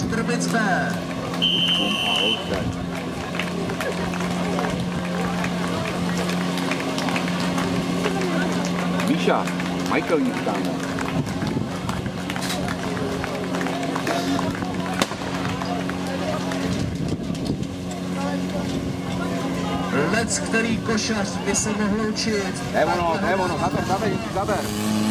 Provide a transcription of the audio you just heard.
Trbic B. Míša, Michael jí vstáne. Lec, který košař by se mohl učit. To je ono, zaber.